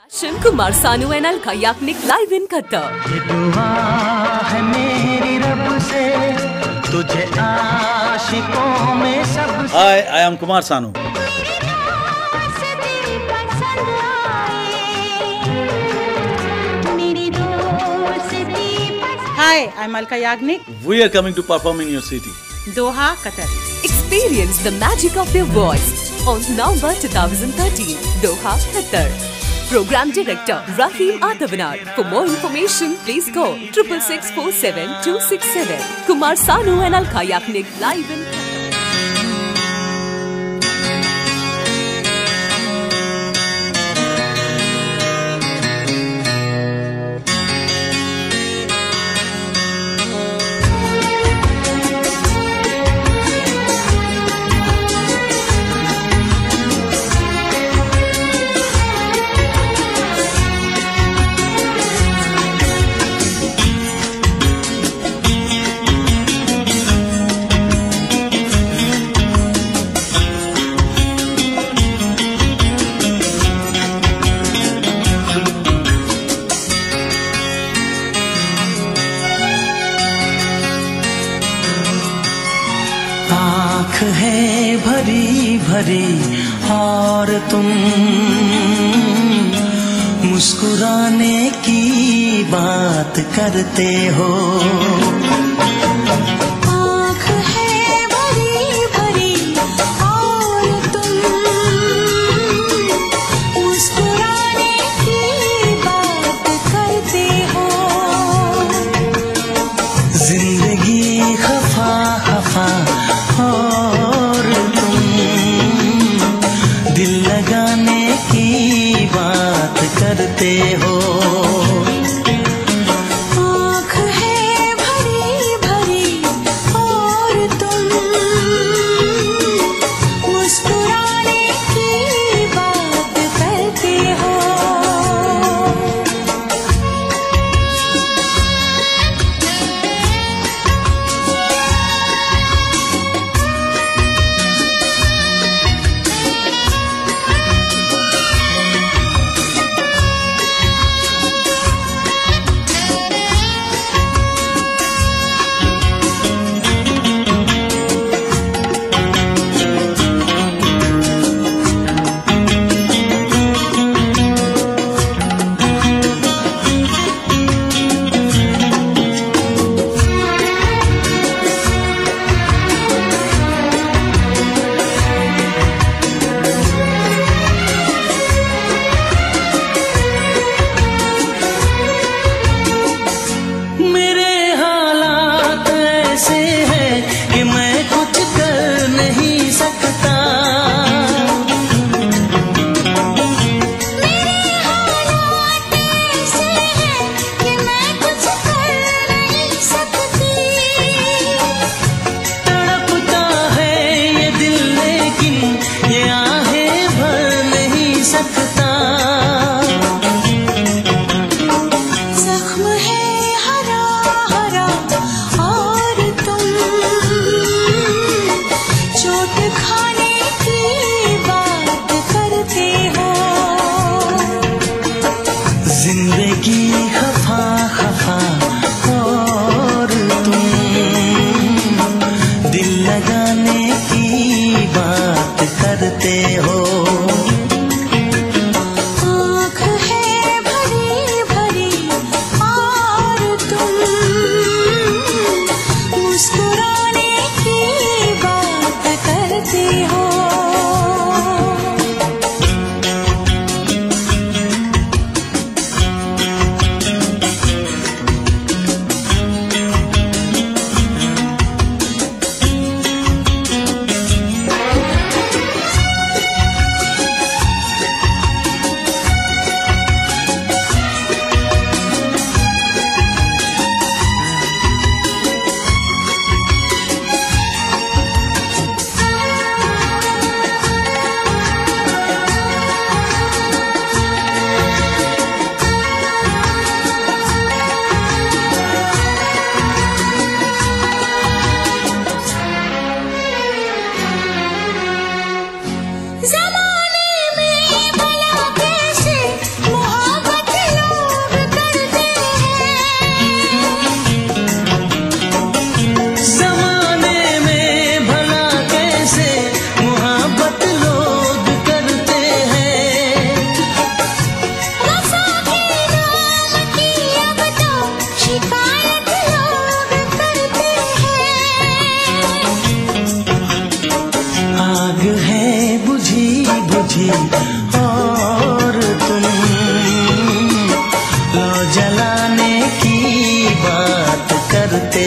Shin Kumar Sanu and Alka Yagnik live in Qatar. ये दुआ है मेरी रब से तुझे आशिकों में सब। Hi, I am Kumar Sanu. Hi, I'm Alka Yagnik. We are coming to perform in your city. Doha, Qatar. Experience the magic of their voice on November 2013, Doha, Qatar. Program Director Rahim Atavinar. For more information, please call 66647 Kumar Sanu and Alka Yagnik live in Qatar. आँख है भरी भरी और तुम मुस्कुराने की बात करते हो। आँख है भरी भरी और तुम मुस्कुराने की बात करते हो। जिंदगी खफा खफा और तुम दिल लगाने की बात करते हो। आँख है भरी भरी और तुम मुस्कुराने की बात करते हो।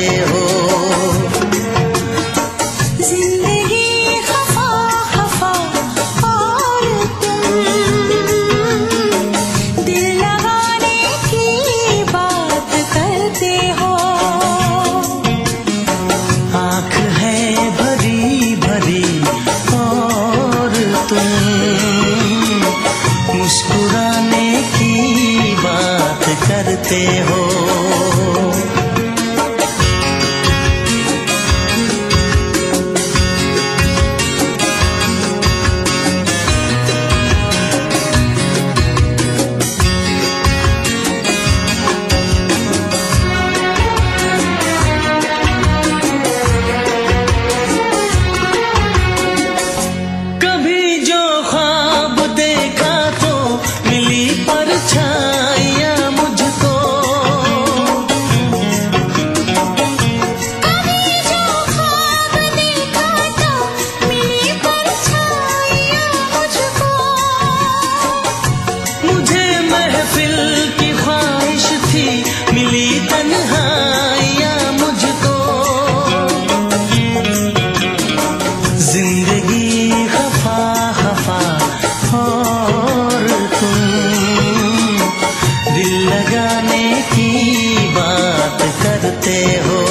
हो। जिंदगी खफा खफा और तुम दिल लगाने की बात करते हो। आँख है भरी भरी और तुम मुस्कुराने की बात करते हो। कभी जो ख्वाब देखा तो मिली परछाइयाँ मुझको। कभी जो ख्वाब देखा तो मिली परछाइयाँ मुझको। मुझे महफिल की ख्वाहिश थी मिली तन्हाइयाँ मुझको। जिंदगी खफा खफा और तुम दिल लगाने की बात करते हो।